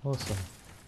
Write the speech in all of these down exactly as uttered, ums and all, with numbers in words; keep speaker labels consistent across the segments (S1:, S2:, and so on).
S1: Awesome.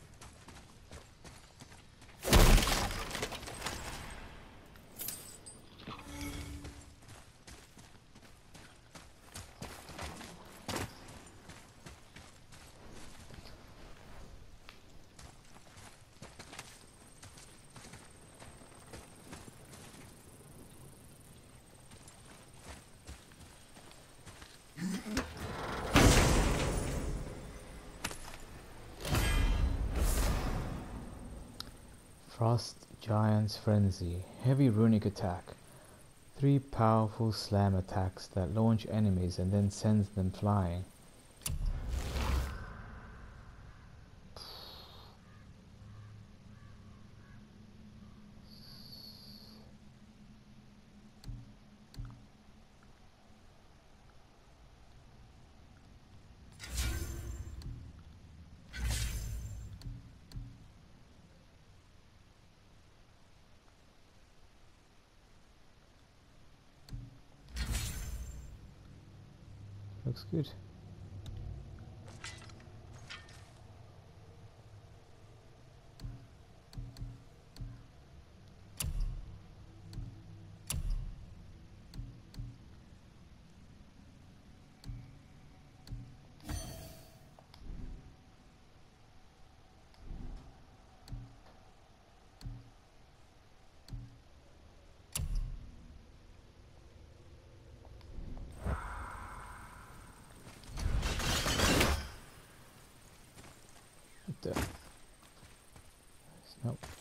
S1: Frost Giant's Frenzy. Heavy runic attack. Three powerful slam attacks that launch enemies and then sends them flying. Looks good. What the? Nope.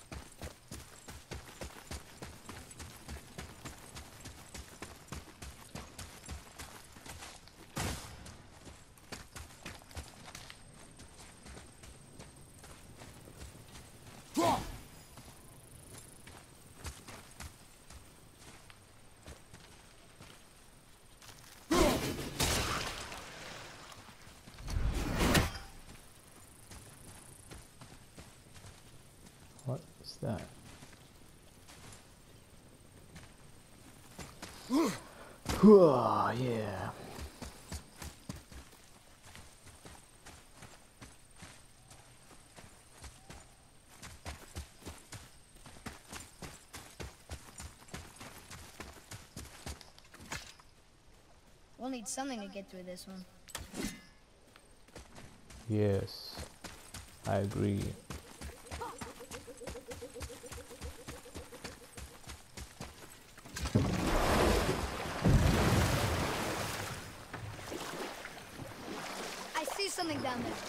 S1: What is that? Whoa, yeah.
S2: We'll need something to get through this one.
S1: Yes, I agree.
S2: I see something down there.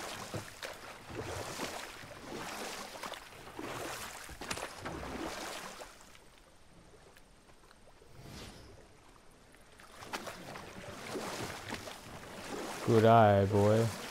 S1: Good eye, boy.